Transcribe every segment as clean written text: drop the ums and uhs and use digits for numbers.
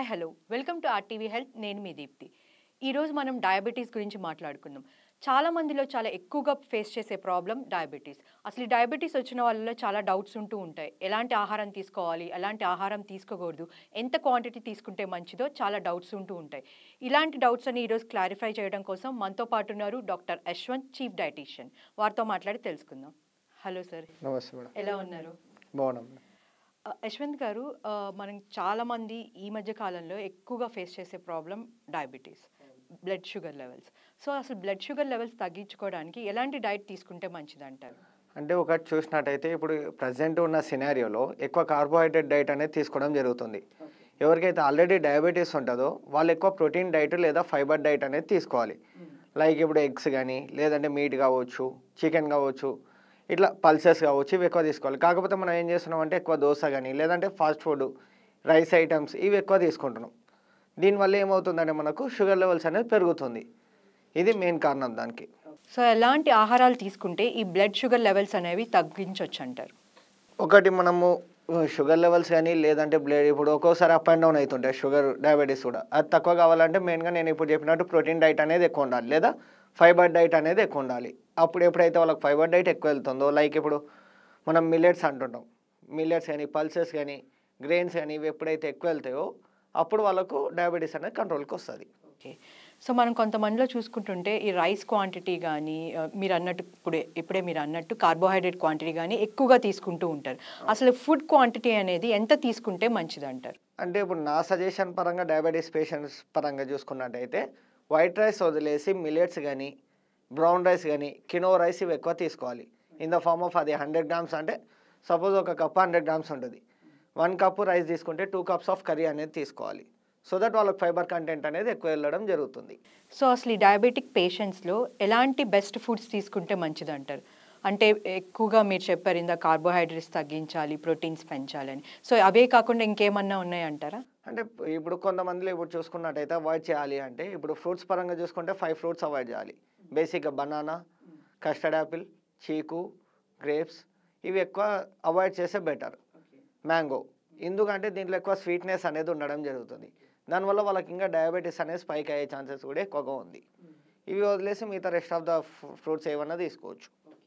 Hi hello welcome to RTV health. నేను మీ దీప్తి. ఈరోజు మనం డయాబెటీస్ గురించి మాట్లాడుకుందాం. చాలా మందిలో చాలా ఎక్కువగా ఫేస్ చేసే ప్రాబ్లం డయాబెటీస్. అసలు ఈ డయాబెటీస్ వచ్చిన వాళ్ళలో చాలా డౌట్స్ ఉంటూ ఉంటాయి. ఎలాంటి ఆహారం తీసుకోవాలి, ఎలాంటి ఆహారం తీసుకోకూడదు, ఎంత క్వాంటిటీ తీసుకుంటే మంచిదో చాలా డౌట్స్ ఉంటూ ఉంటాయి. ఇలాంటి డౌట్స్ అని ఈరోజు క్లారిఫై చేయడం కోసం మనతో పాటు ఉన్నారు డాక్టర్ యశ్వంత్, చీఫ్ డైటీషియన్. వారితో మాట్లాడి తెలుసుకుందాం. Hello sir. నమస్తే మేడం. ఎలా ఉన్నారు? బాగున్నాం. యశ్వంత్ గారు, మనం చాలామంది ఈ మధ్య కాలంలో ఎక్కువగా ఫేస్ చేసే problem diabetes, blood sugar levels. So అసలు బ్లడ్ షుగర్ లెవెల్స్ తగ్గించుకోవడానికి ఎలాంటి డైట్ తీసుకుంటే మంచిది అంటారు? అంటే ఒకటి చూసినట్టయితే ఇప్పుడు ప్రజెంట్ ఉన్న సినారియోలో ఎక్కువ కార్బోహైడ్రేట్ డైట్ అనేది తీసుకోవడం జరుగుతుంది. ఎవరికైతే ఆల్రెడీ డయాబెటీస్ ఉంటుందో వాళ్ళు ఎక్కువ ప్రోటీన్ డైట్ లేదా ఫైబర్ డైట్ అనేది తీసుకోవాలి. లైక్ ఇప్పుడు ఎగ్స్ కానీ, లేదంటే మీట్ కావచ్చు, చికెన్ కావచ్చు, ఇట్లా పల్సెస్ కావచ్చు, ఇవి ఎక్కువ తీసుకోవాలి. కాకపోతే మనం ఏం చేస్తున్నాం అంటే ఎక్కువ దోశ కానీ, లేదంటే ఫాస్ట్ ఫుడ్, రైస్ ఐటమ్స్ ఇవి ఎక్కువ తీసుకుంటున్నాం. దీనివల్ల ఏమవుతుందంటే మనకు షుగర్ లెవెల్స్ అనేది పెరుగుతుంది. ఇది మెయిన్ కారణం దానికి. సో ఎలాంటి ఆహారాలు తీసుకుంటే ఈ బ్లడ్ షుగర్ లెవెల్స్ అనేవి తగ్గించవచ్చు అంటారు? ఒకటి మనము షుగర్ లెవెల్స్ కానీ, లేదంటే బ్లడ్ ఇప్పుడు ఒక్కోసారి అప్ అండ్ డౌన్ అవుతుంటాయి షుగర్, డయాబెటీస్ కూడా. అది తక్కువ కావాలంటే మెయిన్గా నేను ఇప్పుడు చెప్పినట్టు ప్రోటీన్ డైట్ అనేది ఎక్కువ ఉండాలి, లేదా ఫైబర్ డైట్ అనేది ఎక్కువ ఉండాలి. అప్పుడు ఎప్పుడైతే వాళ్ళకి ఫైబర్ డైట్ ఎక్కువ వెళ్తుందో, లైక్ ఇప్పుడు మనం మిల్లెట్స్ అంటుంటాం, మిల్లెట్స్ కానీ, పల్సెస్ కానీ, గ్రెయిన్స్ కానీ, ఇవి ఎప్పుడైతే ఎక్కువ వెళ్తాయో అప్పుడు వాళ్ళకు డయాబెటీస్ అనేది కంట్రోల్కి వస్తుంది. ఓకే. సో మనం కొంతమందిలో చూసుకుంటుంటే ఈ రైస్ క్వాంటిటీ కానీ, మీరు అన్నట్టు ఇప్పుడే మీరు అన్నట్టు కార్బోహైడ్రేట్ క్వాంటిటీ కానీ ఎక్కువగా తీసుకుంటూ ఉంటారు. అసలు ఫుడ్ క్వాంటిటీ అనేది ఎంత తీసుకుంటే మంచిది అంటారు? అంటే ఇప్పుడు నా సజెషన్ పరంగా డయాబెటీస్ పేషెంట్స్ పరంగా చూసుకున్నట్టయితే వైట్ రైస్ వదిలేసి మిల్లెట్స్ కానీ, బ్రౌన్ రైస్ కానీ, కినో రైస్ ఇవి ఎక్కువ తీసుకోవాలి. ఇన్ ద ఫార్మ్ ఆఫ్ అది 100 గ్రామ్స్, అంటే సపోజ్ ఒక కప్ 100 గ్రామ్స్ ఉంటుంది. 1 కప్పు రైస్ తీసుకుంటే 2 కప్స్ ఆఫ్ కర్రీ అనేది తీసుకోవాలి. సో దట్ వాళ్ళకి ఫైబర్ కంటెంట్ అనేది ఎక్కువ వెళ్ళడం జరుగుతుంది. సో అసలు ఈ డయాబెటిక్ పేషెంట్స్లో ఎలాంటి బెస్ట్ ఫుడ్స్ తీసుకుంటే మంచిది అంటారు? అంటే ఎక్కువగా మీరు చెప్పారు ఇందా కార్బోహైడ్రేట్స్ తగ్గించాలి, ప్రోటీన్స్ పెంచాలని. సో అవే కాకుండా ఇంకేమన్నా ఉన్నాయంటారా? అంటే ఇప్పుడు కొంతమందిలో ఇప్పుడు చూసుకున్నట్టయితే అవాయిడ్ చేయాలి అంటే, ఇప్పుడు ఫ్రూట్స్ పరంగా చూసుకుంటే 5 ఫ్రూట్స్ అవాయిడ్ చేయాలి. బేసిక్గా బనానా, కస్టర్డ్ యాపిల్, చీకు, గ్రేప్స్ ఇవి ఎక్కువ అవాయిడ్ చేస్తే బెటర్. మ్యాంగో, ఎందుకంటే దీంట్లో ఎక్కువ స్వీట్నెస్ అనేది ఉండడం జరుగుతుంది. దానివల్ల వాళ్ళకి ఇంకా డయాబెటీస్ అనేది స్పైక్ అయ్యే ఛాన్సెస్ కూడా ఎక్కువగా ఉంది. ఇవి వదిలేసి మిగతా రెస్ట్ ఆఫ్ ద ఫ్రూట్స్ ఏమన్నా తీసుకోవచ్చు.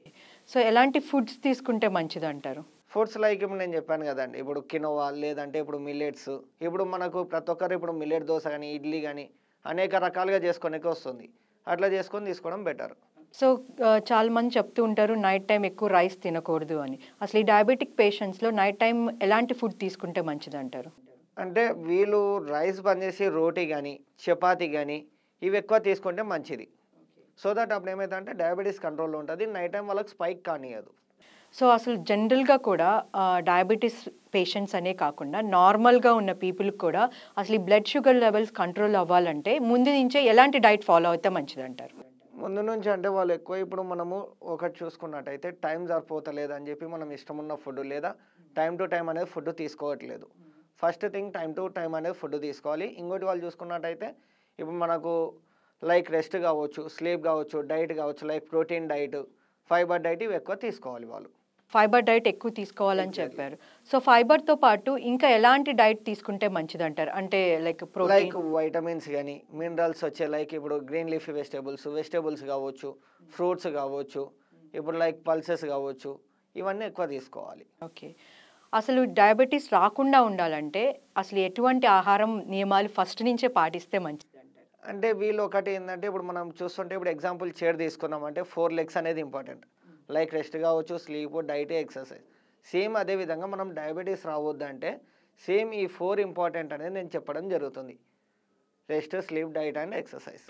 సో ఎలాంటి ఫుడ్స్ తీసుకుంటే మంచిది అంటారు? ఫుడ్స్ లైక్ ఇప్పుడు నేను చెప్పాను కదండి, ఇప్పుడు కినోవా, లేదంటే ఇప్పుడు మిల్లెట్స్. ఇప్పుడు మనకు ప్రతి ఒక్కరు ఇప్పుడు మిల్లెట్ దోశ కానీ, ఇడ్లీ కానీ అనేక రకాలుగా చేసుకోనికి వస్తుంది. అట్లా చేసుకొని తీసుకోవడం బెటర్. సో చాలా మంది చెప్తూ ఉంటారు నైట్ టైం ఎక్కువ రైస్ తినకూడదు అని. అసలు ఈ డయాబెటిక్ పేషెంట్స్లో నైట్ టైం ఎలాంటి ఫుడ్ తీసుకుంటే మంచిది అంటారు? అంటే వీళ్ళు రైస్ బంద్ చేసి రోటీ కానీ, చపాతీ కానీ ఇవి ఎక్కువ తీసుకుంటే మంచిది. సో దట్ అప్పుడు ఏమవుతుందంటే డయాబెటీస్ కంట్రోల్లో ఉంటుంది, నైట్ టైం వాళ్ళకి స్పైక్ కానియదు. సో అసలు జనరల్గా కూడా డయాబెటీస్ పేషెంట్స్ అనే కాకుండా నార్మల్గా ఉన్న పీపుల్కి కూడా అసలు ఈ బ్లడ్ షుగర్ లెవెల్స్ కంట్రోల్ అవ్వాలంటే ముందు నుంచే ఎలాంటి డైట్ ఫాలో అయితే మంచిది అంటారు? ముందు నుంచి అంటే వాళ్ళు ఎక్కువ ఇప్పుడు మనము ఒకటి చూసుకున్నట్టయితే టైం సరిపోతలేదని చెప్పి మనం ఇష్టం ఉన్న ఫుడ్ లేదా టైం టు టైం అనేది ఫుడ్ తీసుకోవట్లేదు. First thing time to time అనేది ఫుడ్ తీసుకోవాలి. ఇంకోటి వాళ్ళు చూసుకున్నట్టయితే ఇప్పుడు మనకు లైక్ రెస్ట్ కావచ్చు, స్లీప్ కావచ్చు, డైట్ కావచ్చు, like protein diet, fibre diet ఇవి ఎక్కువ తీసుకోవాలి వాళ్ళు. ఫైబర్ డైట్ ఎక్కువ తీసుకోవాలని చెప్పారు. సో ఫైబర్తో పాటు ఇంకా ఎలాంటి డైట్ తీసుకుంటే మంచిది అంటారు? అంటే లైక్ లైక్ వైటమిన్స్ కానీ, మినరల్స్ వచ్చే లైక్ ఇప్పుడు గ్రీన్ లీఫీ వెజిటేబుల్స్ కావచ్చు, ఫ్రూట్స్ కావచ్చు, ఇప్పుడు లైక్ పల్సెస్ కావచ్చు, ఇవన్నీ ఎక్కువ తీసుకోవాలి. ఓకే. అసలు డయాబెటీస్ రాకుండా ఉండాలంటే అసలు ఎటువంటి ఆహారం నియమాలు ఫస్ట్ నుంచే పాటిస్తే మంచిది అంటారు? అంటే వీళ్ళు ఒకటి ఏంటంటే ఇప్పుడు మనం చూస్తుంటే ఇప్పుడు ఎగ్జాంపుల్ చైర్ తీసుకున్నామంటే 4 లెగ్స్ అనేది ఇంపార్టెంట్. లైక్ రెస్ట్ కావచ్చు, స్లీప్, డైట్, ఎక్సర్సైజ్. సేమ్ అదేవిధంగా మనం డయాబెటీస్ రావద్దంటే సేమ్ ఈ 4 ఇంపార్టెంట్ అనేది నేను చెప్పడం జరుగుతుంది. Rest, sleep, diet and exercise.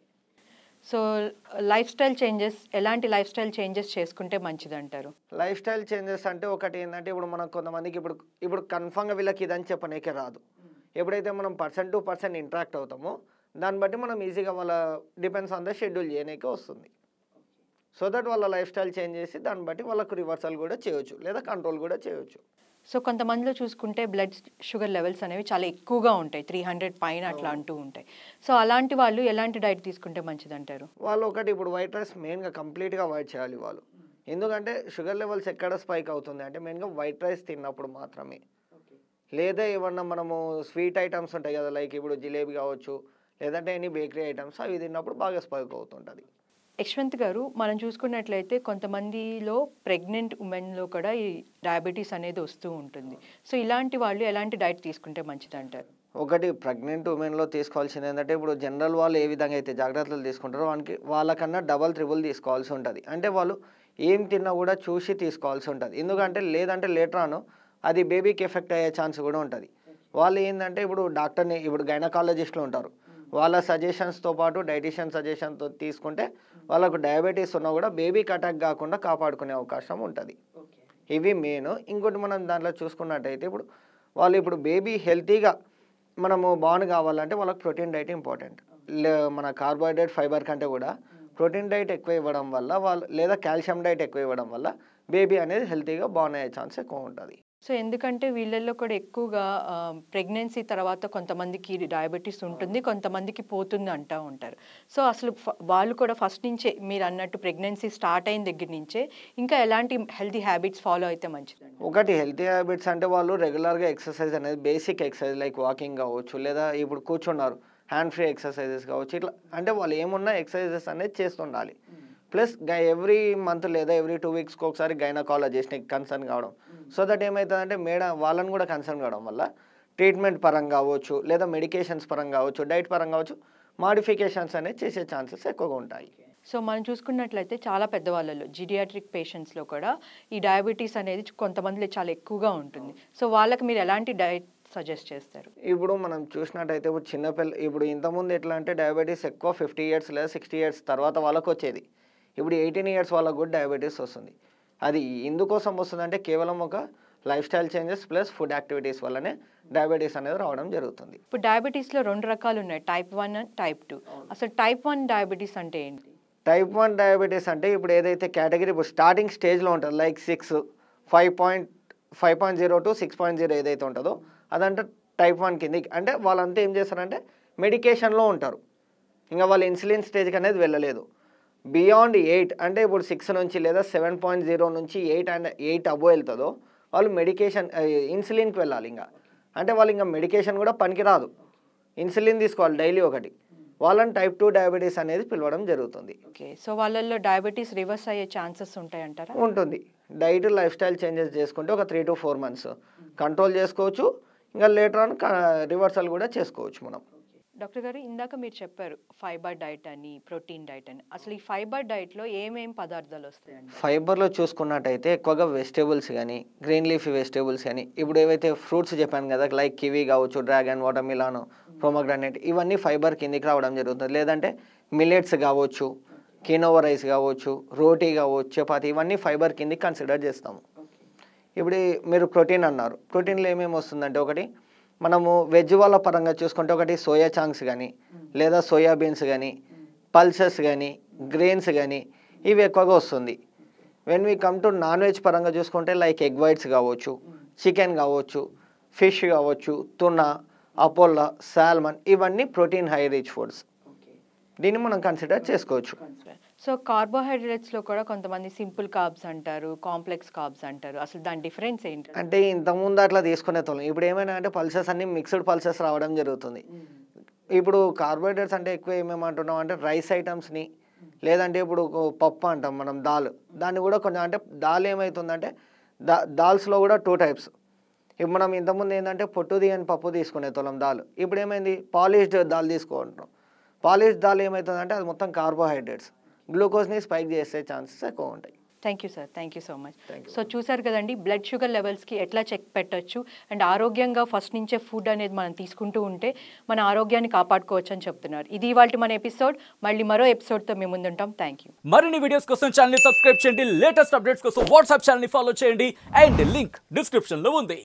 So lifestyle changes, ఎలాంటి లైఫ్ స్టైల్ చేంజెస్ చేసుకుంటే మంచిది అంటారు? లైఫ్ స్టైల్ చేంజెస్ అంటే ఒకటి ఏంటంటే ఇప్పుడు మనం కొంతమందికి ఇప్పుడు కన్ఫామ్గా వీళ్ళకి ఇదని చెప్పనీకే రాదు. ఎప్పుడైతే మనం పర్సన్ టు పర్సన్ ఇంటరాక్ట్ అవుతామో దాన్ని బట్టి మనం ఈజీగా వాళ్ళ డిపెండ్స్ ఆన్ ద షెడ్యూల్ చేయనీకే వస్తుంది. సో దట్ వాళ్ళ లైఫ్ స్టైల్ చేంజ్ చేసి దాన్ని బట్టి వాళ్ళకు రివర్సల్ కూడా చేయవచ్చు, లేదా కంట్రోల్ కూడా చేయవచ్చు. సో కొంతమందిలో చూసుకుంటే బ్లడ్ షుగర్ లెవెల్స్ అనేవి చాలా ఎక్కువగా ఉంటాయి, 300 పైన అట్లా అంటూ ఉంటాయి. సో అలాంటి వాళ్ళు ఎలాంటి డైట్ తీసుకుంటే మంచిది అంటారు? వాళ్ళు ఒకటి ఇప్పుడు వైట్ రైస్ మెయిన్గా కంప్లీట్గా అవాయిడ్ చేయాలి వాళ్ళు. ఎందుకంటే షుగర్ లెవెల్స్ ఎక్కడ స్పైక్ అవుతుంది అంటే మెయిన్గా వైట్ రైస్ తిన్నప్పుడు మాత్రమే. లేదా ఏమన్నా మనము స్వీట్ ఐటమ్స్ ఉంటాయి కదా, లైక్ ఇప్పుడు జిలేబీ కావచ్చు, లేదంటే ఎనీ బేకరీ ఐటమ్స్ అవి తిన్నప్పుడు బాగా స్పైక్ అవుతుంటుంది. యశ్వంత్ గారు, మనం చూసుకున్నట్లయితే కొంతమందిలో ప్రెగ్నెంట్ ఉమెన్లో కూడా ఈ డయాబెటీస్ అనేది వస్తూ ఉంటుంది. సో ఇలాంటి వాళ్ళు ఎలాంటి డైట్ తీసుకుంటే మంచిదంటారు? ఒకటి ప్రెగ్నెంట్ ఉమెన్లో తీసుకోవాల్సింది ఏంటంటే, ఇప్పుడు జనరల్ వాళ్ళు ఏ విధంగా అయితే జాగ్రత్తలు తీసుకుంటారో వాళ్ళకన్నా డబల్ త్రిబుల్ తీసుకోవాల్సి ఉంటుంది. అంటే వాళ్ళు ఏం తిన్నా కూడా చూసి తీసుకోవాల్సి ఉంటుంది. ఎందుకంటే లేదంటే లేటర్ ఆన్ అది బేబీకి ఎఫెక్ట్ అయ్యే ఛాన్స్ కూడా ఉంటుంది. వాళ్ళు ఏంటంటే ఇప్పుడు గైనకాలజిస్టులు ఉంటారు, వాళ్ళ సజెషన్స్తో పాటు డైటీషియన్ సజెషన్తో తీసుకుంటే వాళ్ళకు డయాబెటీస్ ఉన్నా కూడా బేబీకి అటాక్ కాకుండా కాపాడుకునే అవకాశం ఉంటుంది. ఇవి మెయిన్. ఇంకోటి మనం దాంట్లో చూసుకున్నట్టయితే ఇప్పుడు బేబీ హెల్తీగా మనము బాగుంది కావాలంటే వాళ్ళకి ప్రోటీన్ డైట్ ఇంపార్టెంట్. మన కార్బోహైడ్రేట్ ఫైబర్ కంటే కూడా ప్రోటీన్ డైట్ ఎక్కువ ఇవ్వడం వల్ల లేదా కాల్షియం డైట్ ఎక్కువ ఇవ్వడం వల్ల బేబీ అనేది హెల్తీగా బాగున్నాయే ఛాన్స్ ఎక్కువ ఉంటుంది. సో ఎందుకంటే వీళ్ళల్లో కూడా ఎక్కువగా ప్రెగ్నెన్సీ తర్వాత కొంతమందికి డయాబెటీస్ ఉంటుంది, కొంతమందికి పోతుంది అంటూ ఉంటారు. సో అసలు వాళ్ళు కూడా ఫస్ట్ నుంచే మీరు అన్నట్టు ప్రెగ్నెన్సీ స్టార్ట్ అయిన దగ్గర నుంచే ఇంకా ఎలాంటి హెల్తీ హ్యాబిట్స్ ఫాలో అయితే మంచిదండి? ఒకటి హెల్తీ హ్యాబిట్స్ అంటే వాళ్ళు రెగ్యులర్గా ఎక్సర్సైజ్ అనేది బేసిక్ ఎక్సర్సైజ్ లైక్ వాకింగ్ కావచ్చు, లేదా ఇప్పుడు కూర్చున్నారు హ్యాండ్ ఫ్రీ ఎక్సర్సైజెస్ కావచ్చు, ఇట్లా అంటే వాళ్ళు ఏమున్నా ఎక్సర్సైజెస్ అనేది చేస్తుండాలి. ప్లస్ ఎవ్రీ మంత్ లేదా ఎవ్రీ 2 వీక్స్కి ఒకసారి గైనకాలజిస్ట్ని కన్సర్న్ కావడం. సో దట్ ఏమవుతుందంటే వాళ్ళని కూడా కన్సర్న్ కావడం వల్ల ట్రీట్మెంట్ పరంగా కావచ్చు, లేదా మెడికేషన్స్ పరంగా కావచ్చు, డైట్ పరంగా కావచ్చు, మాడిఫికేషన్స్ అనేది చేసే ఛాన్సెస్ ఎక్కువగా ఉంటాయి. సో మనం చూసుకున్నట్లయితే చాలా పెద్దవాళ్ళలో జీరియాట్రిక్ పేషెంట్స్లో కూడా ఈ డయాబెటీస్ అనేది కొంతమందిలో చాలా ఎక్కువగా ఉంటుంది. సో వాళ్ళకి మీరు ఎలాంటి డైట్ సజెస్ట్ చేస్తారు? ఇప్పుడు మనం చూసినట్టయితే ఇప్పుడు ఇంతకుముందు ఎట్లా అంటే డయాబెటీస్ ఎక్కువ 50 ఇయర్స్ లేదా 60 ఇయర్స్ తర్వాత వాళ్ళకు వచ్చేది. ఇప్పుడు 18 ఇయర్స్ వాళ్ళకు కూడా డయాబెటీస్ వస్తుంది. అది ఎందుకోసం వస్తుందంటే కేవలం ఒక lifestyle changes plus food activities వల్లనే డయాబెటీస్ అనేది రావడం జరుగుతుంది. ఇప్పుడు డయాబెటీస్లో 2 రకాలు ఉన్నాయి, టైప్ 1 అండ్ టైప్ 2. అసలు టైప్ 1 డయాబెటీస్ అంటే ఏంటి? టైప్ 1 డయాబెటీస్ అంటే ఇప్పుడు ఏదైతే కేటగిరీ ఇప్పుడు స్టార్టింగ్ స్టేజ్లో ఉంటుంది లైక్ 5.0 to 6.0 ఏదైతే ఉంటుందో అదంటే టైప్ 1 కింద. అంటే వాళ్ళంతా ఏం చేస్తారంటే మెడికేషన్లో ఉంటారు, ఇంకా వాళ్ళు ఇన్సులిన్ స్టేజ్కి అనేది వెళ్ళలేదు. బియాండ్ 8 అంటే ఇప్పుడు 6 నుంచి లేదా 7.0 నుంచి 8 అబో వెళ్తుందో వాళ్ళు ఇన్సులిన్కి వెళ్ళాలి. అంటే వాళ్ళు ఇంకా మెడికేషన్ కూడా పనికిరాదు, ఇన్సులిన్ తీసుకోవాలి డైలీ ఒకటి. వాళ్ళని టైప్ 2 డయాబెటీస్ అనేది పిలవడం జరుగుతుంది. ఓకే, సో వాళ్ళల్లో డయాబెటీస్ రివర్స్ అయ్యే ఛాన్సెస్ ఉంటాయంటారా? ఉంటుంది. డైట్ లైఫ్ స్టైల్ చేంజెస్ చేసుకుంటే ఒక 3 to 4 months కంట్రోల్ చేసుకోవచ్చు, ఇంకా లేటర్ ఆన్ రివర్సల్ కూడా చేసుకోవచ్చు మనం. డాక్టర్ గారు, ఇందాక మీరు చెప్పారు ఫైబర్ డైట్ అని, ప్రోటీన్ డైట్ అని. అసలు ఈ ఫైబర్ డైట్లో ఏమేం పదార్థాలు వస్తాయండి? ఫైబర్లో చూసుకున్నట్టయితే ఎక్కువగా వెజిటేబుల్స్ కానీ, గ్రీన్ లీఫీ వెజిటేబుల్స్ కానీ, ఇప్పుడు ఏవైతే ఫ్రూట్స్ చెప్పాను కదా లైక్ కివీ కావచ్చు, డ్రాగన్, వాటర్మిలాన్, పొమగ్రానేట్, ఇవన్నీ ఫైబర్ కిందికి రావడం జరుగుతుంది. లేదంటే మిల్లెట్స్ కావచ్చు, కినోవా రైస్ కావచ్చు, రోటీ కావచ్చు, చపాతి, ఇవన్నీ ఫైబర్ కిందికి కన్సిడర్ చేస్తాము. ఇప్పుడు మీరు ప్రోటీన్ అన్నారు, ప్రోటీన్లో ఏమేమి వస్తుందంటే ఒకటి మనము వెజ్ వాళ్ళ పరంగా చూసుకుంటే ఒకటి సోయా చాంక్స్ కానీ, లేదా సోయాబీన్స్ కానీ, పల్సెస్ కానీ, గ్రెయిన్స్ కానీ, ఇవి ఎక్కువగా వస్తుంది. When we come to non veg పరంగా చూసుకుంటే లైక్ ఎగ్ వైట్స్ కావచ్చు, చికెన్ కావచ్చు, ఫిష్ కావచ్చు, తునా, అపోలా, సాల్మన్, ఇవన్నీ ప్రోటీన్ హై రిచ్ ఫుడ్స్. దీన్ని మనం కన్సిడర్ చేసుకోవచ్చు. సో కార్బోహైడ్రేట్స్లో కూడా కొంతమంది సింపుల్ కార్బ్స్ అంటారు, కాంప్లెక్స్ కార్బ్స్ అంటారు. అసలు దాని డిఫరెన్స్ ఏంటి? అంటే ఇంతకుముందు అట్లా తీసుకునే తోలం ఇప్పుడు ఏమైనా అంటే పల్సెస్ అన్ని మిక్స్డ్ పల్సెస్ రావడం జరుగుతుంది. ఇప్పుడు కార్బోహైడ్రేట్స్ అంటే ఎక్కువ ఏమేమంటున్నాం అంటే రైస్ ఐటమ్స్ని, లేదంటే ఇప్పుడు పప్పు అంటాం మనం, దాన్ని కూడా కొంచెం అంటే దాల్ ఏమవుతుందంటే దాల్స్లో కూడా 2 types. ఇప్పుడు మనం ఇంతకుముందు ఏంటంటే పొట్టుది అని పప్పు తీసుకునే తోలం దాల్, ఇప్పుడు ఏమైంది పాలిష్డ్ దాల్ తీసుకుంటున్నాం. పాలిష్డ్ దాల్ ఏమవుతుందంటే అది మొత్తం కార్బోహైడ్రేట్స్, గ్లూకోజ్ని స్పైక్ చేసే ఛాన్సెస్ ఎక్కువ ఉంటాయి. Thank you sir, thank you so much. So చూసారు కదండి, బ్లడ్ షుగర్ లెవెల్స్కి ఎట్లా చెక్ పెట్టచ్చు అండ్ ఆరోగ్యంగా ఫస్ట్ నుంచే ఫుడ్ అనేది మనం తీసుకుంటూ ఉంటే మన ఆరోగ్యాన్ని కాపాడుకోవచ్చు అని చెప్తున్నారు. ఇది ఇవాళ మన ఎపిసోడ్. మళ్ళీ మరో ఎపిసోడ్తో మేము ముందుంటాం. Thank you. మరిన్ని వీడియోస్ కోసం ఛానల్ సబ్స్క్రైబ్ చేయండి, లేటెస్ట్ అప్డేట్స్ కోసం వాట్సాప్ ఛానల్ ఫాలో చేయండి అండ్ లింక్ డిస్క్రిప్షన్లో ఉంది.